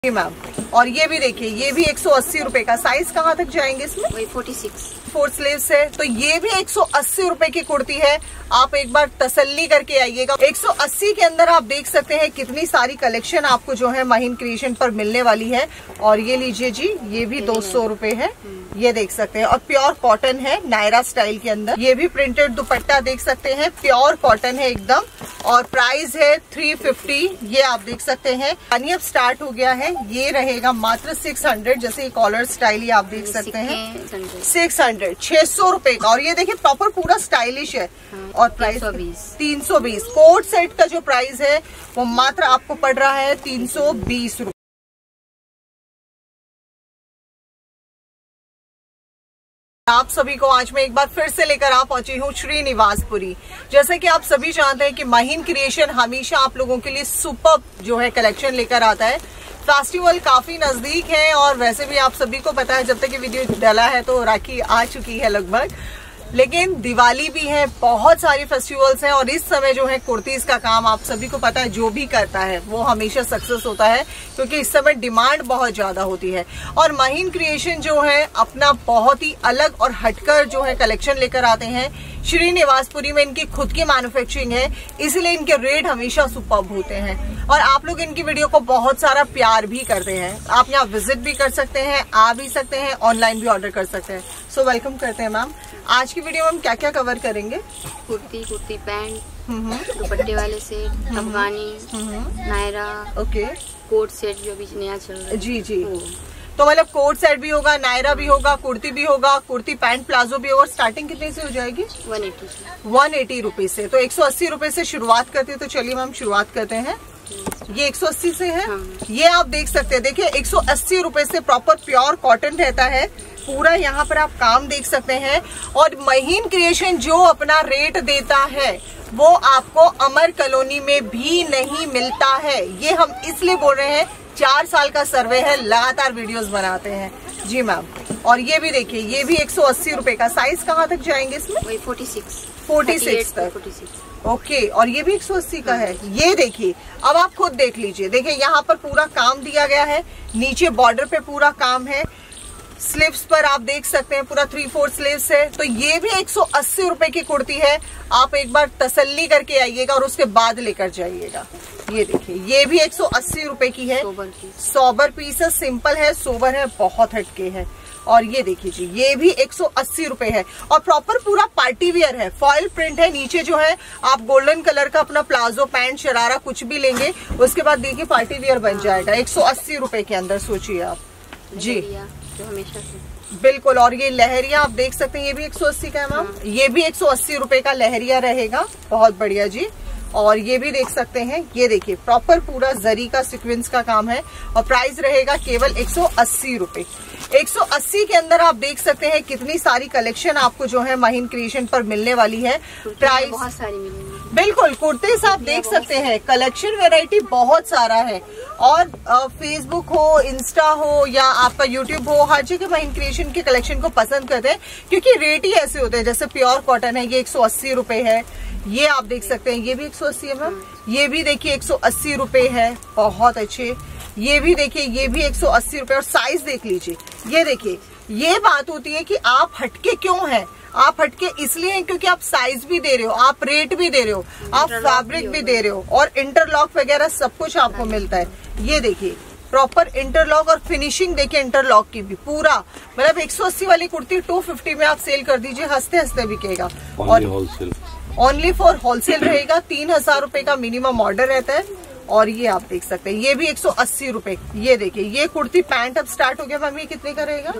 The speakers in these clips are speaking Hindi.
जी मैम। और ये भी देखिए, ये भी 180 रुपए का। साइज कहाँ तक जाएंगे इसमें? वही 46 4 स्लीव्स है, तो ये भी 180 रुपए की कुर्ती है। आप एक बार तसल्ली करके आइएगा। 180 के अंदर आप देख सकते हैं कितनी सारी कलेक्शन आपको जो है माहिन क्रिएशन पर मिलने वाली है। और ये लीजिए जी, ये भी 200 रुपए है, ये देख सकते हैं। और प्योर कॉटन है नायरा स्टाइल के अंदर। ये भी प्रिंटेड दुपट्टा देख सकते हैं, प्योर कॉटन है एकदम। और प्राइस है 350, ये आप देख सकते हैं। यानी अब स्टार्ट हो गया है, ये रहेगा मात्र 600। जैसे कॉलर स्टाइल, ये आप देख सकते हैं 600, 600 रुपए का। और ये देखिए प्रॉपर पूरा स्टाइलिश है। और प्राइस 320। कोट सेट का जो प्राइस है वो मात्र आपको पड़ रहा है 320 रुपए। आप सभी को आज मैं एक बार फिर से लेकर आ पहुंची हूँ श्रीनिवासपुरी। जैसे कि आप सभी जानते हैं कि माहिन क्रिएशन हमेशा आप लोगों के लिए सुपर जो है कलेक्शन लेकर आता है। फेस्टिवल काफी नजदीक है और वैसे भी आप सभी को पता है जब तक ये वीडियो डला है तो राखी आ चुकी है लगभग, लेकिन दिवाली भी है, बहुत सारी फेस्टिवल्स हैं। और इस समय जो है कुर्तीज का काम आप सभी को पता है, जो भी करता है वो हमेशा सक्सेस होता है, क्योंकि इस समय डिमांड बहुत ज्यादा होती है। और माहिन क्रिएशन जो है अपना बहुत ही अलग और हटकर जो है कलेक्शन लेकर आते हैं। श्रीनिवासपुरी में इनकी खुद की मैन्युफैक्चरिंग है, इसलिए इनके रेट हमेशा सुपर्ब होते हैं। और आप लोग इनकी वीडियो को बहुत सारा प्यार भी करते हैं। आप यहाँ विजिट भी कर सकते हैं, आ भी सकते हैं, ऑनलाइन भी ऑर्डर कर सकते हैं। सो वेलकम करते हैं मैम। आज की वीडियो में हम क्या क्या कवर करेंगे? कुर्ती पैंट, दुपट्टे वाले सेट, अफगानी, नायरा, ओके, कोट सेट जो भी नया चल रहा है। जी जी, तो मतलब कोट सेट भी होगा, नायरा भी होगा, कुर्ती भी होगा, कुर्ती पैंट प्लाजो भी होगा। स्टार्टिंग कितने से हो जाएगी? 180 रुपए से। तो 180 रुपए से शुरुआत करते हैं। तो चलिए मैम शुरुआत करते हैं। ये 180 से है। ये आप देख सकते हैं, देखिए 180 रुपए से प्रॉपर प्योर कॉटन रहता है पूरा। यहाँ पर आप काम देख सकते हैं। और माहिन क्रिएशन जो अपना रेट देता है वो आपको अमर कॉलोनी में भी नहीं मिलता है। ये हम इसलिए बोल रहे हैं, 4 साल का सर्वे है, लगातार वीडियोस बनाते हैं। जी मैम। और ये भी देखिए, ये भी 180 रुपए का। साइज कहाँ तक जाएंगे इसमें? वही 46 तक। ओके। और ये भी 180 का है। ये देखिए, अब आप खुद देख लीजिए। देखिए यहाँ पर पूरा काम दिया गया है, नीचे बॉर्डर पे पूरा काम है। स्लीव्स पर आप देख सकते हैं पूरा 3/4 स्लीव्स है। तो ये भी 180 रुपए की कुर्ती है। आप एक बार तसल्ली करके आइएगा और उसके बाद लेकर जाइएगा। ये देखिए, ये भी 180 रुपए की है। सोबर पीस है, सिंपल है, सोबर है, बहुत हटके है। और ये देखिए जी, ये भी 180 रुपए है। और प्रॉपर पूरा पार्टी वियर है, फॉइल प्रिंट है। नीचे जो है आप गोल्डन कलर का अपना प्लाजो, पैंट, शरारा कुछ भी लेंगे, उसके बाद देखिए पार्टी वियर बन जाएगा 180 रुपए के अंदर। सोचिए आप जी, जो हमेशा से बिल्कुल। और ये लहरिया आप देख सकते हैं, ये भी 180 का है मैम। ये भी 180 रुपए का लहरिया रहेगा, बहुत बढ़िया जी। और ये भी देख सकते हैं, ये देखिए प्रॉपर पूरा जरी का सीक्वेंस का काम है। और प्राइस रहेगा केवल 180 रुपए। 180 के अंदर आप देख सकते हैं कितनी सारी कलेक्शन आपको जो है माहिन क्रिएशन पर मिलने वाली है। प्राइस बहुत सारी मिलेंगी, बिल्कुल। कुर्ते आप देख सकते हैं, कलेक्शन वेराइटी बहुत सारा है। और फेसबुक हो, इंस्टा हो या आपका यूट्यूब हो, हर जगह माहिन क्रिएशन के कलेक्शन को पसंद करते हैं, क्योंकि रेट ही ऐसे होते हैं। जैसे प्योर कॉटन है, ये 180 रुपए है। ये आप देख सकते हैं, ये भी 180 है मैम। ये भी देखिए 180 रुपए है, बहुत अच्छे। ये भी देखिए, ये भी 180 रुपए। और साइज देख लीजिए, ये देखिए। ये बात होती है कि आप हटके क्यों हैं। आप हटके इसलिए हैं क्योंकि आप साइज भी दे रहे हो, आप रेट भी दे रहे हो, आप फैब्रिक भी दे रहे हो, और इंटरलॉक वगैरह सब कुछ आपको मिलता है। ये देखिए प्रॉपर इंटरलॉक और फिनिशिंग देखिए इंटरलॉक की भी पूरा। मतलब 180 वाली कुर्ती 250 में आप सेल कर दीजिए, हंसते हंसते बिकेगा। और ओनली फॉर होलसेल रहेगा। 3000 रुपए का मिनिमम ऑर्डर रहता है। और ये आप देख सकते हैं, ये भी 180 रुपए। ये देखिए, ये कुर्ती पैंट अब स्टार्ट हो गया मैम। ये कितने का रहेगा?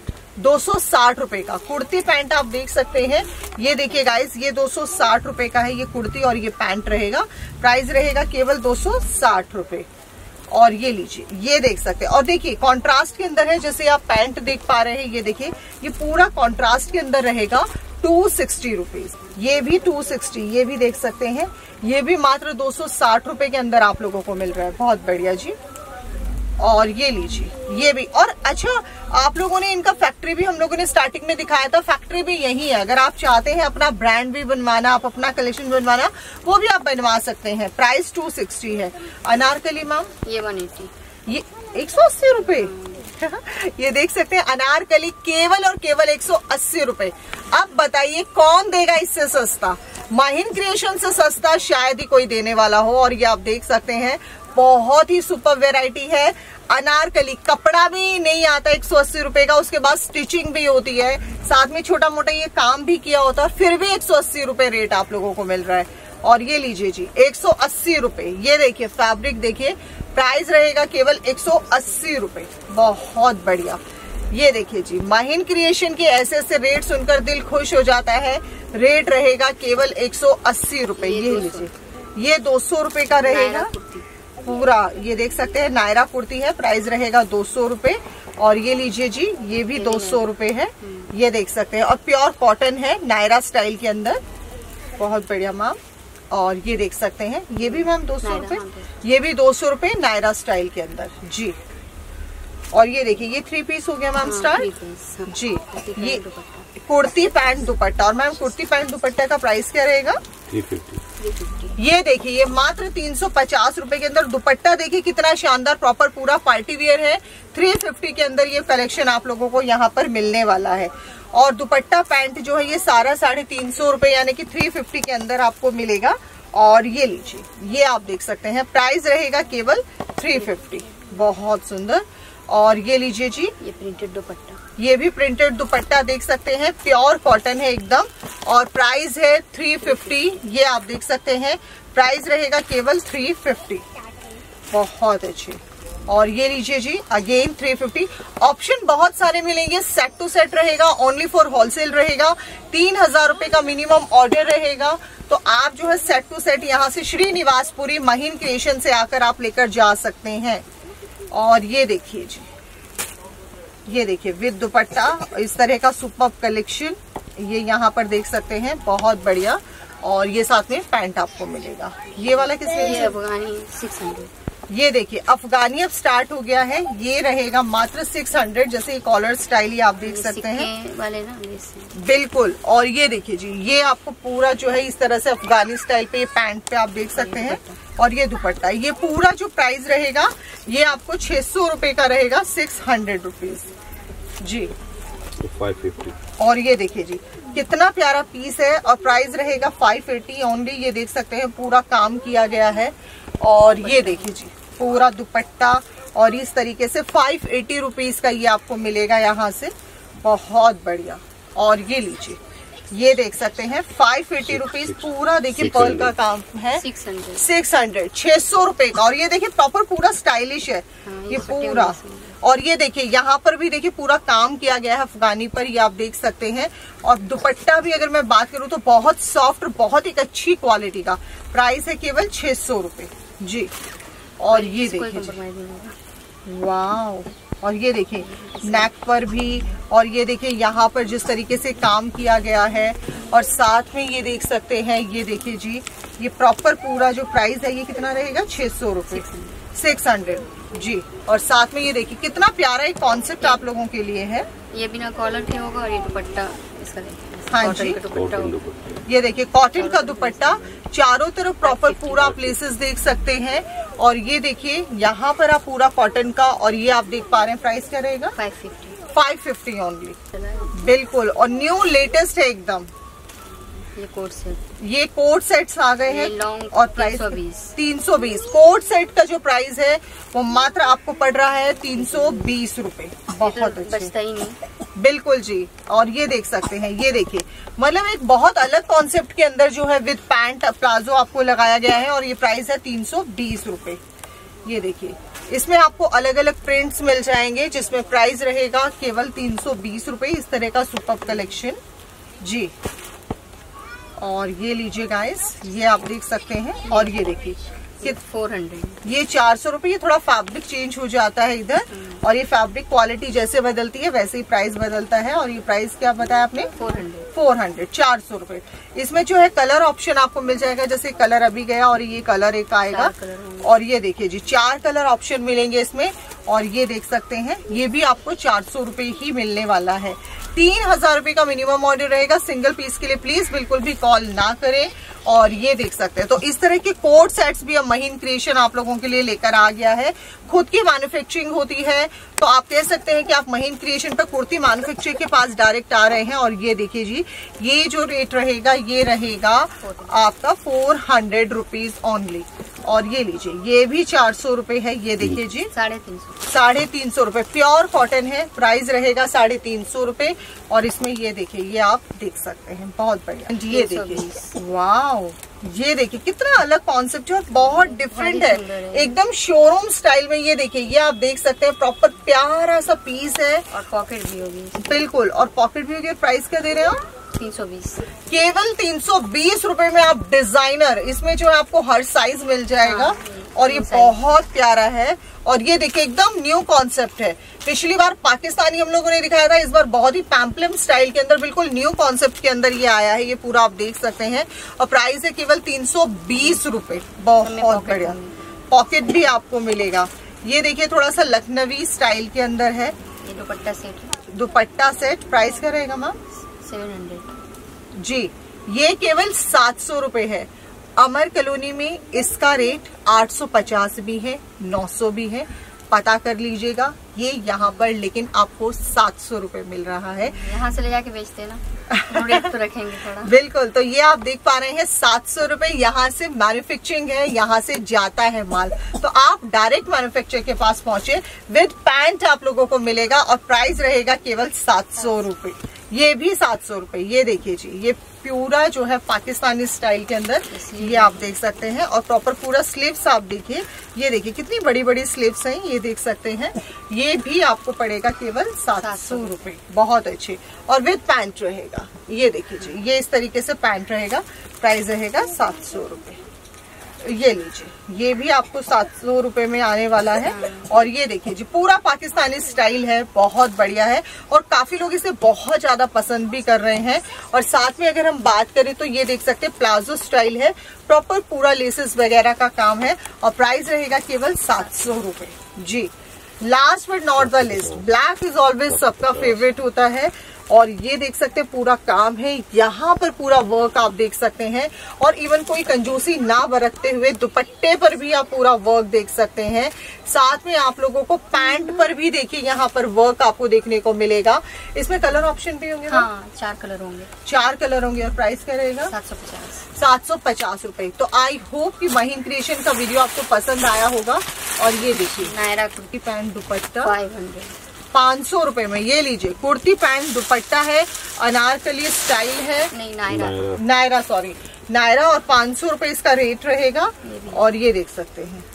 260 रुपए का कुर्ती पैंट आप देख सकते हैं। ये देखिए गाइस, ये 260 रुपए का है ये कुर्ती और ये पैंट रहेगा। प्राइस रहेगा केवल 260 रुपए। और ये लीजिए, ये देख सकते हैं। और देखिए कॉन्ट्रास्ट के अंदर है, जैसे आप पैंट देख पा रहे हैं। ये देखिए, ये पूरा कॉन्ट्रास्ट के अंदर रहेगा। 260 रुपीज। ये भी 260, ये भी देख सकते हैं। ये भी मात्र 260 रुपए के अंदर आप लोगों को मिल रहा है, बहुत बढ़िया जी। और ये लीजिए, ये भी। और अच्छा, आप लोगों ने इनका फैक्ट्री भी हम लोगों ने स्टार्टिंग में दिखाया था, फैक्ट्री भी यही है। अगर आप चाहते हैं अपना ब्रांड भी बनवाना, आप अपना कलेक्शन बनवाना, वो भी आप बनवा सकते हैं। प्राइस 260 है। अनारकली मैम, ये 180। ये 180 रुपए। ये देख सकते हैं अनारकली केवल और केवल 180 रुपए। अब बताइए कौन देगा इससे सस्ता? माहिन क्रिएशन से सस्ता शायद ही कोई देने वाला हो। और ये आप देख सकते हैं बहुत ही सुपर वेराइटी है। अनारकली कपड़ा भी नहीं आता 180 रुपए का, उसके बाद स्टिचिंग भी होती है, साथ में छोटा मोटा ये काम भी किया होता है, फिर भी 180 रुपए रेट आप लोगों को मिल रहा है। और ये लीजिए जी 180 रुपए। ये देखिए फैब्रिक देखिए, प्राइस रहेगा केवल 180 रुपए। बहुत बढ़िया। ये देखिए जी माहिन क्रिएशन के ऐसे ऐसे रेट सुनकर दिल खुश हो जाता है। रेट रहेगा केवल 180 रुपए। ये लीजिए ये 200 रुपए का रहेगा पूरा। ये देख सकते हैं नायरा कुर्ती है, प्राइस रहेगा 200 रुपए। और ये लीजिए जी ये भी 200 रुपए है। ये देख सकते हैं और प्योर कॉटन है नायरा स्टाइल के अंदर। बहुत बढ़िया मैम। और ये देख सकते हैं ये भी मैम 200 रुपए, ये भी 200 रुपए नायरा स्टाइल के अंदर जी। और ये देखिए ये 3 पीस हो गया मैम स्टार्ट जी। ये कुर्ती पैंट दुपट्टा। और मैम कुर्ती पैंट दुपट्टा का प्राइस क्या रहेगा? 350। ये देखिए ये मात्र 350 रुपए के अंदर दुपट्टा देखिए कितना शानदार प्रॉपर पूरा पार्टी वियर है। 350 के अंदर ये कलेक्शन आप लोगों को यहाँ पर मिलने वाला है। और दुपट्टा पैंट जो है ये सारा 350 रुपए यानी कि 350 के अंदर आपको मिलेगा। और ये लीजिए ये आप देख सकते हैं प्राइस रहेगा केवल 350। बहुत सुंदर। और ये लीजिए जी ये प्रिंटेड दुपट्टा, ये भी प्रिंटेड दुपट्टा देख सकते हैं, प्योर कॉटन है एकदम। और प्राइस है 350। ये आप देख सकते हैं प्राइस रहेगा केवल 350। बहुत अच्छे। और ये लीजिए जी अगेन 350। ऑप्शन बहुत सारे मिलेंगे, सेट टू सेट रहेगा, ओनली फॉर होलसेल रहेगा, 3000 रुपए का मिनिमम ऑर्डर रहेगा। तो आप जो है सेट टू सेट यहाँ से श्रीनिवासपुरी माहिन क्रिएशन से आकर आप लेकर जा सकते हैं। और ये देखिए जी ये देखिए विद दुपट्टा इस तरह का सुपर कलेक्शन ये यहाँ पर देख सकते हैं। बहुत बढ़िया। और ये साथ में पैंट आपको मिलेगा। ये वाला किस रेंज है? अफगानी 600। ये देखिए अफगानी अब स्टार्ट हो गया है। ये रहेगा मात्र 600। जैसे कॉलर स्टाइल ये आप देख सकते हैं वाले ना बिल्कुल। और ये देखिए जी ये आपको पूरा जो है इस तरह से अफगानी स्टाइल पे पैंट पे आप देख सकते हैं। और ये दुपट्टा ये पूरा जो प्राइस रहेगा ये आपको 600 रुपए का रहेगा, 600 रुपीज जी। 550। और ये देखिए जी कितना प्यारा पीस है और प्राइस रहेगा 580 ओनली। ये देख सकते हैं पूरा काम किया गया है। और ये देखिए जी पूरा दुपट्टा और इस तरीके से 580 रुपीज का ये आपको मिलेगा यहाँ से। बहुत बढ़िया। और ये लीजिए ये देख सकते हैं 580 रुपीज पूरा देखिए पर्ल का काम है। 600 600 रुपए का। और ये देखिए प्रॉपर पूरा स्टाइलिश है ये पूरा। और ये देखिए यहाँ पर भी देखिए पूरा काम किया गया है अफगानी पर, ये आप देख सकते हैं। और दुपट्टा भी अगर मैं बात करूँ तो बहुत सॉफ्ट, बहुत एक अच्छी क्वालिटी का। प्राइस है केवल 600 रुपए जी। और ये देखिए वाव। और ये देखिए नेक पर भी। और ये देखिए यहाँ पर जिस तरीके से काम किया गया है। और साथ में ये देख सकते हैं ये देखिए जी ये प्रॉपर पूरा जो प्राइस है ये कितना रहेगा? 600 रुपए, 600 जी। और साथ में ये देखिए कितना प्यारा एक कॉन्सेप्ट आप लोगों के लिए है। ये बिना कॉलर के होगा और ये दुपट्टा इसका हाँ जी ये देखिए कॉटन का दुपट्टा चारों तरफ प्रॉपर पूरा आप लेसेस देख सकते हैं। और ये देखिए यहाँ पर आप पूरा कॉटन का। और ये आप देख पा रहे हैं प्राइस क्या रहेगा? 550 ओनली बिल्कुल। और न्यू लेटेस्ट है एकदम। ये कोट सेट, ये कोट सेट्स आ गए हैं। और प्राइस 320। कोट सेट का जो प्राइस है वो मात्र आपको पड़ रहा है 320 रुपए। बहुत बचता ही नहीं बिल्कुल जी। और ये देख सकते हैं ये देखिए मतलब एक बहुत अलग कॉन्सेप्ट के अंदर जो है विद पैंट प्लाजो आपको लगाया गया है। और ये प्राइस है 320 रुपए। ये देखिए इसमें आपको अलग अलग प्रिंट्स मिल जाएंगे जिसमें प्राइस रहेगा केवल 320 रुपए। इस तरह का सुपर कलेक्शन जी। और ये लीजिए गाइस ये आप देख सकते हैं। और ये देखिए 400 ये 400 रुपए। ये थोड़ा फैब्रिक चेंज हो जाता है इधर। और ये फैब्रिक क्वालिटी जैसे बदलती है वैसे ही प्राइस बदलता है। और ये प्राइस क्या बताया आपने? 400 400 रुपए। इसमें जो है कलर ऑप्शन आपको मिल जाएगा, जैसे कलर अभी गया और ये कलर एक आएगा। और ये देखिए जी 4 कलर ऑप्शन मिलेंगे इसमें। और ये देख सकते हैं, ये भी आपको 400 रुपए ही मिलने वाला है। 3000 रुपए का मिनिमम ऑर्डर रहेगा सिंगल पीस के लिए। प्लीज बिल्कुल भी कॉल ना करें। और ये देख सकते हैं, तो इस तरह के कोट सेट्स भी अब महीन क्रिएशन आप लोगों के लिए लेकर आ गया है। खुद की मैन्युफैक्चरिंग होती है, तो आप कह सकते हैं कि आप महीन क्रिएशन पर कुर्ती मैन्युफैक्चरर के पास डायरेक्ट आ रहे हैं। और ये देखिए जी, ये जो रेट रहेगा ये रहेगा आपका 400 रुपीज ओनली। और ये लीजिए, ये भी 400 रुपए है। ये देखिए जी, 350 रुपए प्योर कॉटन है। प्राइस रहेगा 350 रुपए। और इसमें ये देखिए, ये आप देख सकते हैं, बहुत बढ़िया। ये देखिए, वाओ, ये देखिए कितना अलग कॉन्सेप्ट है और बहुत डिफरेंट है, एकदम शोरूम स्टाइल में। ये देखिए, ये आप देख सकते हैं, प्रॉपर प्यारा सा पीस है और पॉकेट भी होगी। बिल्कुल, और पॉकेट भी होगी। प्राइस क्या दे रहे हैं आप? 320। केवल 320 रुपए में आप डिजाइनर, इसमें जो है आपको हर साइज मिल जाएगा। और ये बहुत प्यारा है। और ये देखिए, एकदम न्यू कॉन्सेप्ट है। पिछली बार पाकिस्तानी हम लोगों ने दिखाया था, इस बार बहुत ही पैम्पलम स्टाइल के अंदर बिल्कुल न्यू कॉन्सेप्ट के अंदर ये आया है। ये पूरा आप देख सकते हैं और प्राइस है केवल 320 रुपए। बहुत बढ़िया, पॉकेट भी आपको मिलेगा। ये देखिए, थोड़ा सा लखनवी स्टाइल के अंदर है। ये दुपट्टा सेट, दुपट्टा सेट। प्राइस क्या रहेगा मैम? 700 जी। ये केवल 700 रुपए है। अमर कॉलोनी में इसका रेट 850 भी है, 900 भी है। पता कर लीजिएगा, ये यहाँ पर लेकिन आपको 700 रुपए मिल रहा है। यहाँ से ले जाके बेचते ना, रेट तो रखेंगे थोड़ा। बिल्कुल, तो ये आप देख पा रहे हैं 700 रुपए। यहाँ से मैन्युफैक्चरिंग है, यहाँ से जाता है माल। तो आप डायरेक्ट मैन्युफैक्चरर के पास पहुंचे, विद पैंट आप लोगों को मिलेगा। और प्राइस रहेगा केवल 700 रुपए। ये भी 700 रुपए। ये देखिए जी, ये पूरा जो है पाकिस्तानी स्टाइल के अंदर, ये आप देख सकते हैं। और प्रॉपर पूरा स्लीव्स आप देखिए, ये देखिए कितनी बड़ी बड़ी स्लीव्स हैं, ये देख सकते हैं। ये भी आपको पड़ेगा केवल 700 रुपए। बहुत अच्छे, और विद पैंट रहेगा। ये देखिए जी, ये इस तरीके से पैंट रहेगा। प्राइस रहेगा 700 रुपए। ये लीजिए, ये भी आपको 700 रुपए में आने वाला है। और ये देखिए जी, पूरा पाकिस्तानी स्टाइल है, बहुत बढ़िया है। और काफी लोग इसे बहुत ज्यादा पसंद भी कर रहे हैं। और साथ में अगर हम बात करें तो ये देख सकते हैं, प्लाजो स्टाइल है, प्रॉपर पूरा लेसेस वगैरह का काम है। और प्राइस रहेगा केवल 700 रुपए जी। Last but not the least, black is always सबका फेवरेट होता है। और ये देख सकते हैं, पूरा काम है, यहाँ पर पूरा वर्क आप देख सकते हैं। और इवन कोई कंजूसी ना बरतते हुए दुपट्टे पर भी आप पूरा वर्क देख सकते हैं। साथ में आप लोगों को पैंट पर भी देखिए, यहाँ पर वर्क आपको देखने को मिलेगा। इसमें कलर ऑप्शन भी होंगे? हाँ, 4 कलर होंगे। 4 कलर होंगे। और प्राइस क्या रहेगा? 750 रुपए। तो आई होप कि महीन क्रिएशन का वीडियो आपको पसंद आया होगा। और ये देखिए, नायरा कुर्ती पैंट दुपट्टा 500 रुपए में। ये लीजिए, कुर्ती पैंट दुपट्टा है, अनारकली स्टाइल है, नहीं नायरा सॉरी, नायरा। और 500 रुपए इसका रेट रहेगा। और ये देख सकते हैं,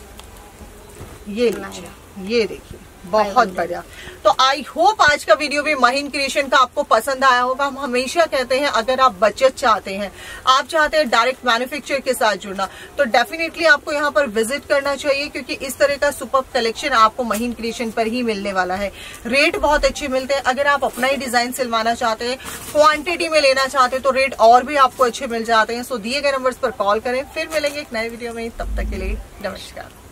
ये लीजिए, ये देखिए, बहुत बढ़िया। तो आई होप आज का वीडियो भी महीन क्रिएशन का आपको पसंद आया होगा। हम हमेशा कहते हैं, अगर आप बचत चाहते हैं, आप चाहते हैं डायरेक्ट मैन्युफैक्चरर के साथ जुड़ना, तो डेफिनेटली आपको यहाँ पर विजिट करना चाहिए। क्योंकि इस तरह का सुपर कलेक्शन आपको महीन क्रिएशन पर ही मिलने वाला है। रेट बहुत अच्छे मिलते हैं। अगर आप अपना ही डिजाइन सिलवाना चाहते हैं, क्वांटिटी में लेना चाहते हैं, तो रेट और भी आपको अच्छे मिल जाते हैं। सो दिए गए नंबर्स पर कॉल करें। फिर मिलेंगे एक नए वीडियो में, तब तक के लिए नमस्कार।